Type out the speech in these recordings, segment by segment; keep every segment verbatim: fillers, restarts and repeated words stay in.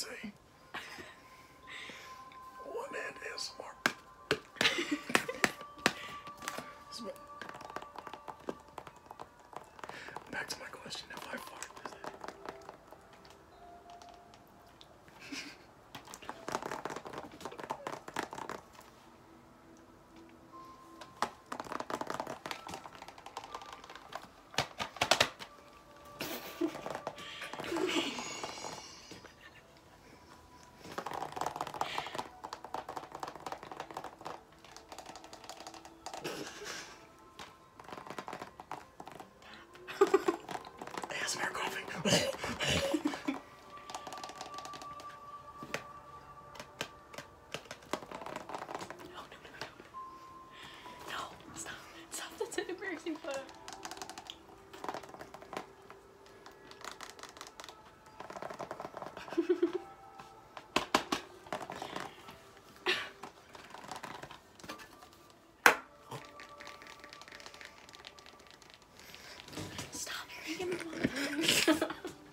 say. One man A S M R. Back to my question, if I fart, is that A S M R coughing? No, no, no, no. No, stop. Stop, that's an embarrassing photo. Stop, you're gonna get me one.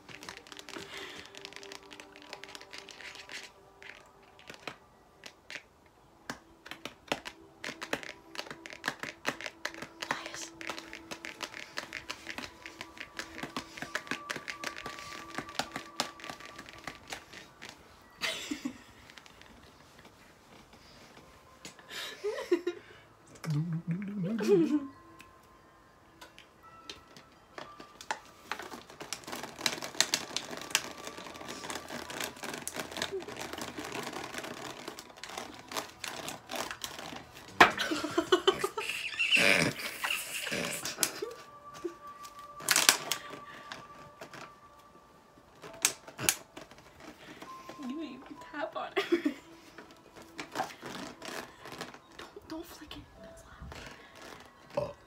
You even tap on it. Don't, don't flick it. That's loud. Oh.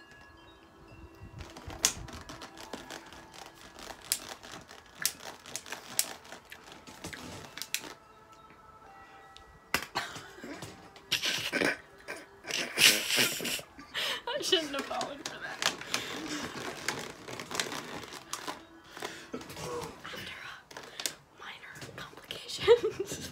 I shouldn't have fallen for that. After uh, minor complications.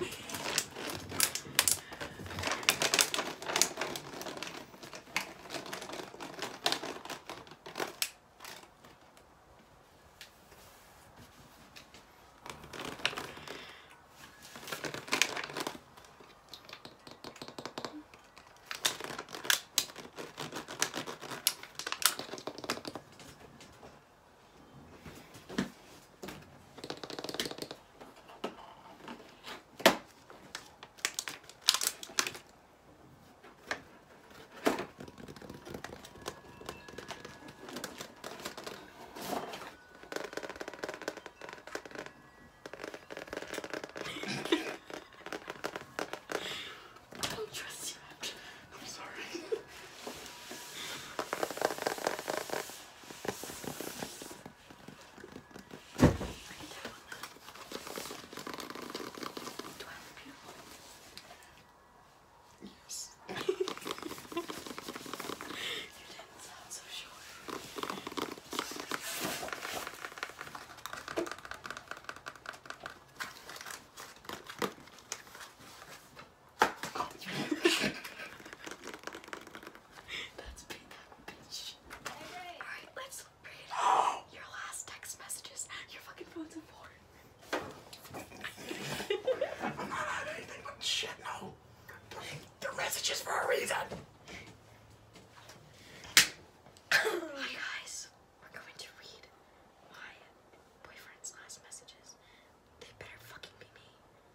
Messages for a reason. Hi guys, we're going to read my boyfriend's last messages. They better fucking be me.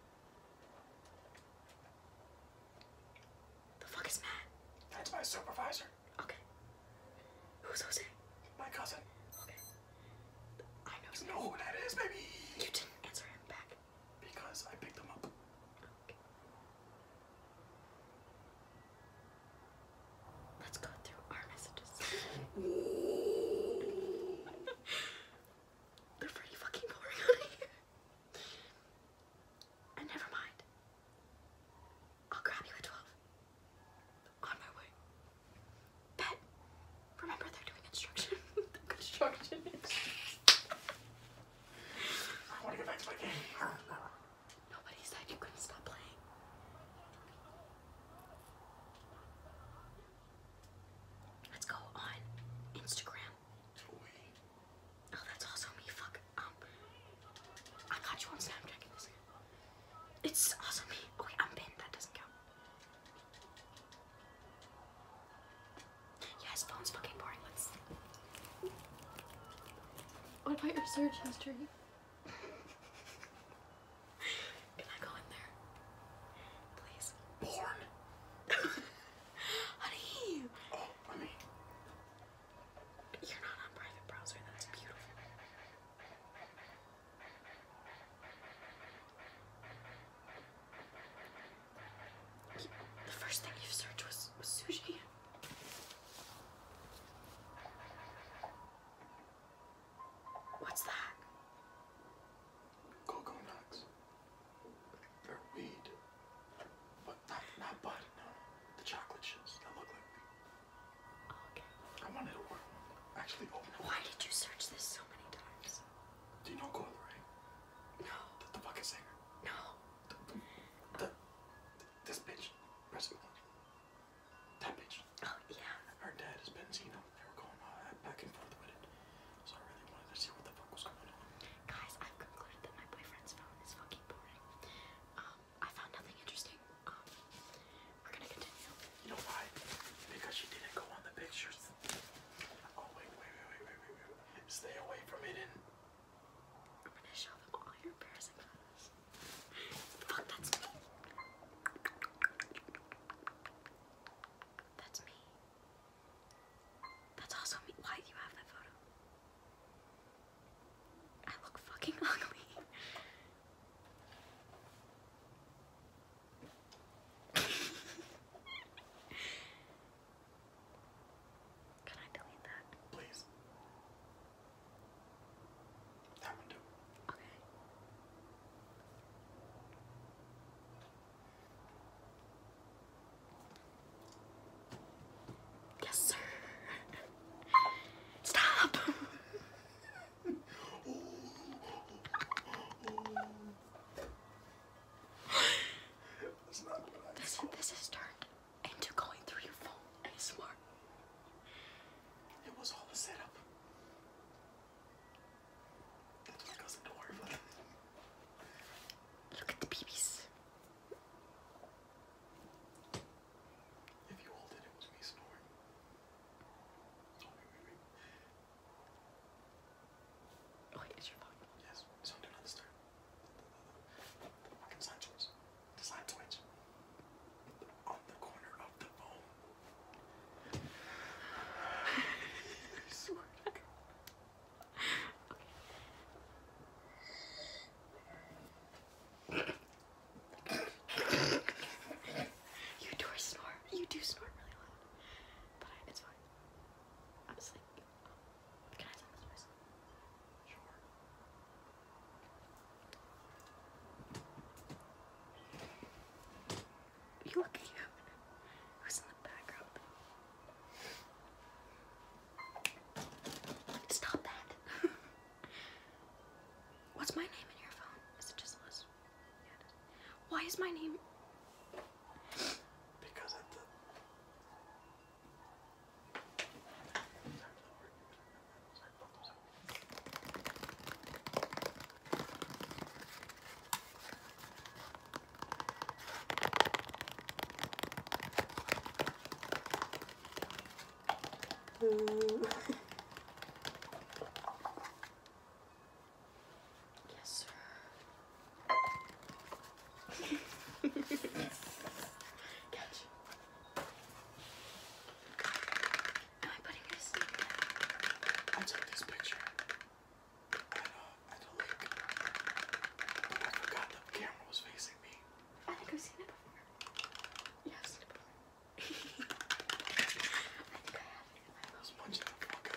The fuck is Matt? That's my supervisor. Okay. Who's Jose? My cousin. Okay. I know. You know who that is, baby. You didn't answer him back. Because I picked him up. Okay. Let's go through our messages. They're pretty fucking boring on here. And never mind. I'll grab you at twelve. On my way. Bet. Remember they're doing construction. construction. I want to get back to my game. search history. Can I go in there? Please. Porn? Honey! Oh, I mean... You're not on private browser, that's beautiful. The first thing you searched was, was sushi. What's that? Cocoa nuts. They're weed. But not, not bud, no. The chocolate chips that look like weed. Oh, okay. I wanted to order one. Actually, open it. Why did you search this so many times? Do you know Coil Ray? No. The, the fucking singer. No. The, the, the, this bitch. Pressing one. That bitch. Oh, yeah. Her dad is Benzino. They were going uh, back and forth with it. So I really wanted to see what the fuck was going on. Guys, I've concluded that my boyfriend's phone is fucking boring. Um, I found nothing interesting. Um, we're gonna continue. You know why? Because she didn't go on the pictures. Oh, wait, wait, wait, wait, wait, wait, wait. Stay away from it. And I'm gonna show them all your embarrassing photos. Fuck, that's me. That's me. That's also me. Why do you have that photo? I look fucking ugly. Can I delete that? please. That one too. Okay. Yes, sir. Stop. That's not what I This, this is turned into going through your phone. A S M R. It was all a setup. That's my cousin, don't worry about it. Look at the babies. If you hold it, it was me snoring. Oh, wait, wait, wait. Oh, wait, it's your phone. Yes, it's on Do Not Disturb. The, the, the, the fucking sign switch. The sign switch. On the corner of the phone. I swear to God. You do snore. You do snore really loud. But I, it's fine. I'm asleep. Can I send this voice? Sure. You look cute. Who's in the background? Stop that. What's my name in your phone? Is it just Celeste? Yeah, it is. Why is my name? Because at the... Yes, sir. Catch. Am I putting your sleep down? I took this picture at, uh, at the lake, but I forgot the camera was facing me. I think I've seen it before. Yeah, I've seen it before. I think I have it in my I was punching the fuck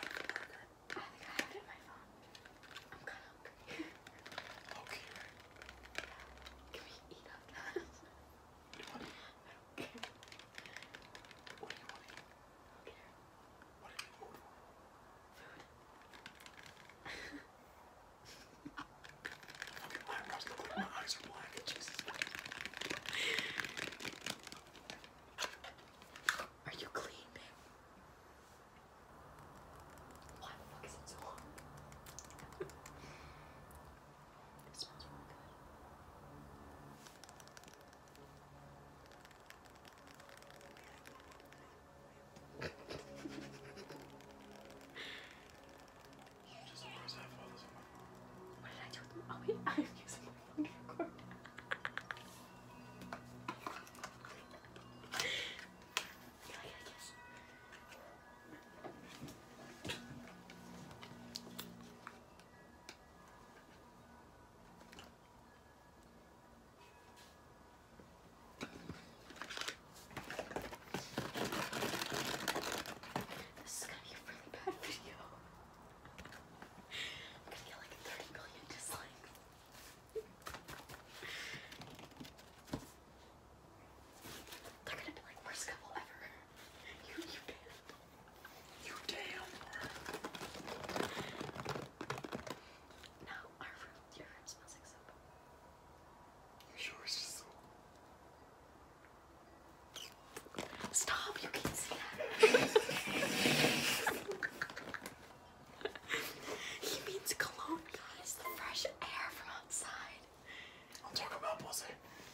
say.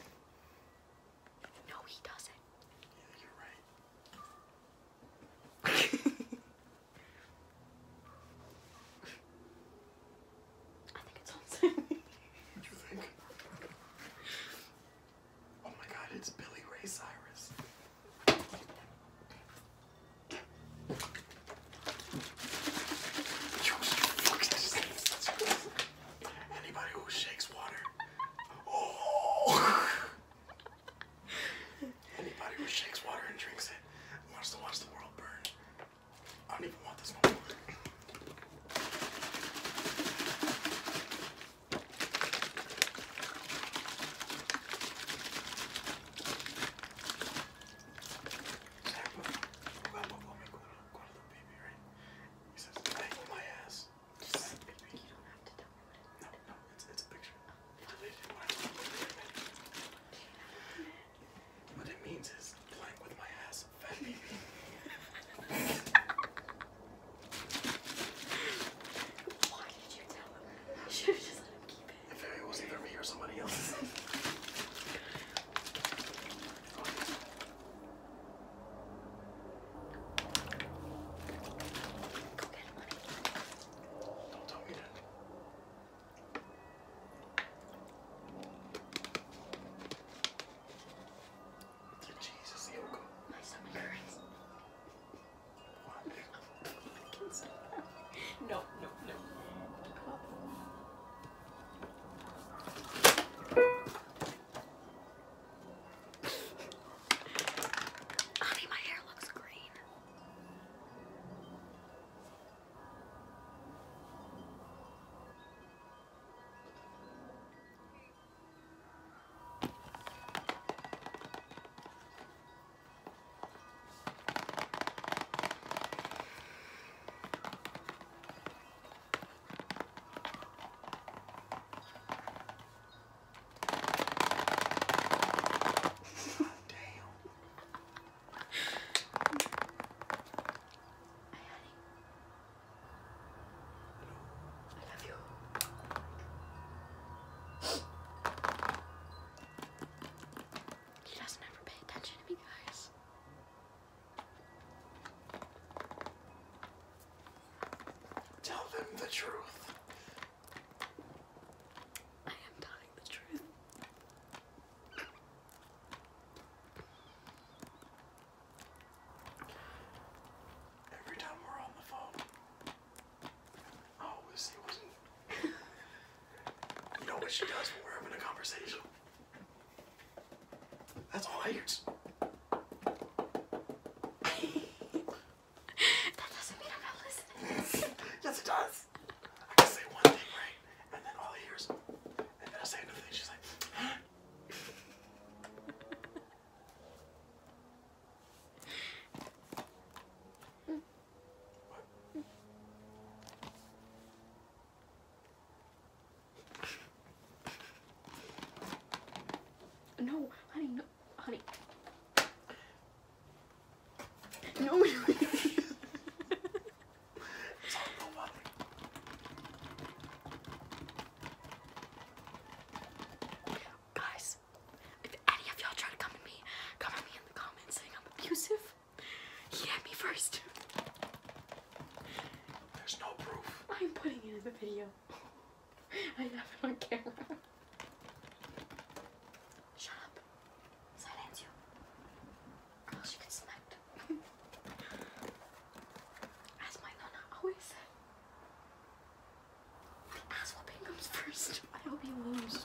No, he doesn't. Yeah, you're right. I think it's on. You think? Oh my God, it's Billy Ray Cyrus. Anybody who shakes water. Oh. Anybody who shakes water and drinks it wants to watch the world burn. I don't even want this one. Somebody else. Go get money. Don't tell me that. Jesus, Yoko. My stomach hurts. What? No, no, no. Honey, my hair looks green. He doesn't ever pay attention to me, guys. Tell them the truth. I am telling the truth. Every time we're on the phone, I always see what's. You know what she does when we're having a conversation? That's all I hear. That doesn't mean I'm not listening. Yes, it does. I can say one thing right, and then all I hear is, and then I say another thing. She's like, huh? What? No, honey, no, honey. No, no. It's all nobody. Guys, if any of y'all try to come at me, come at me in the comments saying I'm abusive. He hit me first. There's no proof. I'm putting it in the video. I have it on camera. Shut up. Silence you. Or else you get smacked. As my nana always said, the ass whooping comes first. I hope you lose.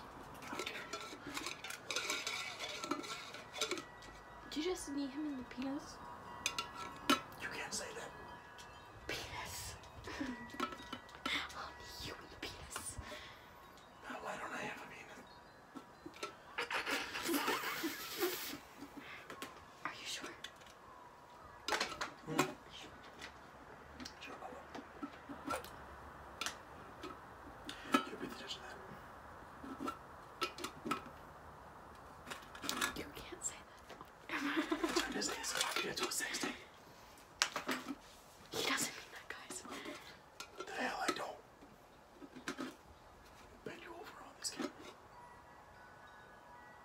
Did you just knee him in the penis? You can't say that. Penis. I'll knee you in the penis. Now, why don't I have a penis? Are you sure? Hmm. Sure, Bubba. You beat the judge of that. You can't say that. Turn his ass off into a sexting. He doesn't mean that, guys. What the hell, I don't. Bend you over on this camera.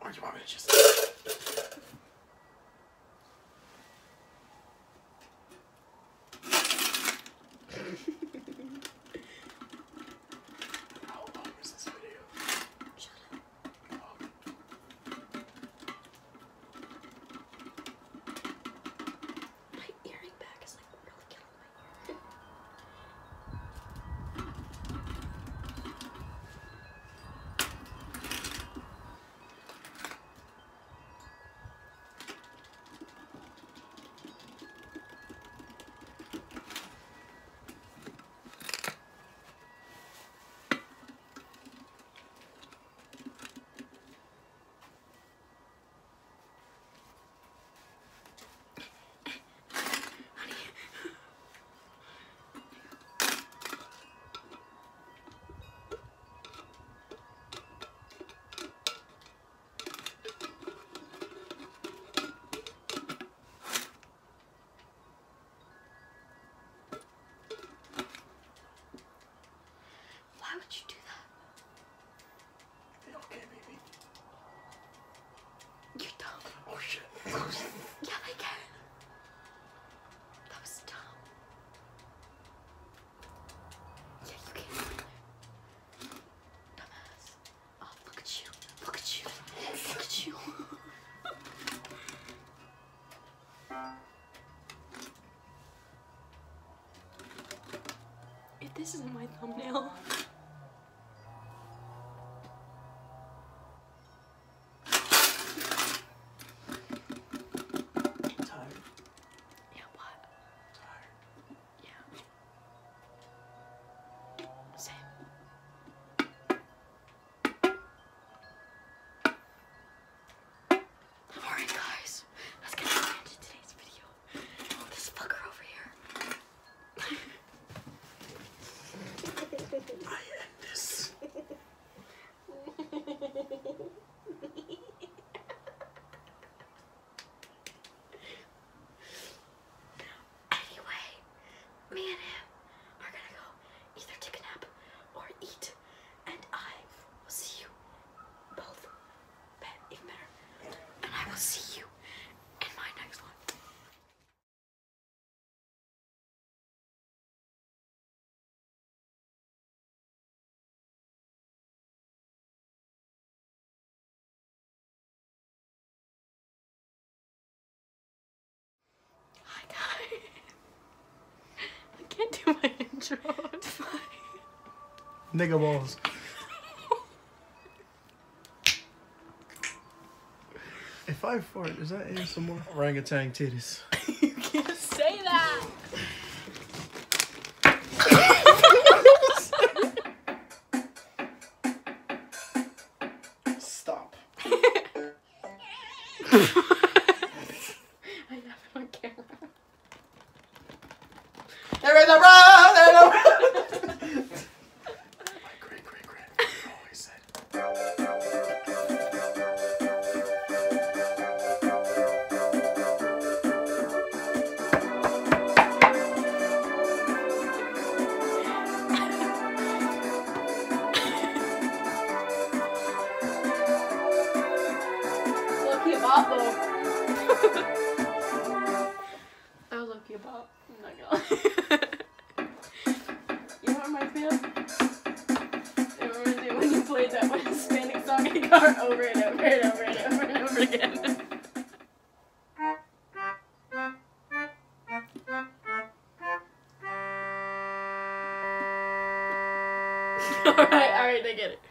Or do you want me to just... How long is this video? Shut up. Oh. My earring back is like really killing my ear. Why would you do that? They okay, baby? You're dumb. Oh shit. Yeah, they can. That was dumb. Yeah, you can. Dumbass. Oh, look at you. Look at you. Look at you. If this isn't my thumbnail. Tired. Yeah, what? Tired. Yeah. Same. Alright guys, let's get into today's video. This fucker over here. I end this. Anyway, me and him are gonna go either take a nap or eat, and I will see you both bet even better, and I will see you in my next one. Hi guys. I can't do my intro. It's fine. Nigga balls. If I fart, is that A S M R? Orangutan titties. You can't say that. Stop. I have it on camera. There is a road, there is a road. My great great grandfather always said. Lucky about though. That was lucky about. I'm not gonna. You know what reminds me of? It reminds me of when you played that one Hispanic song in car over and over and over and over and over again. Alright, alright, I get it.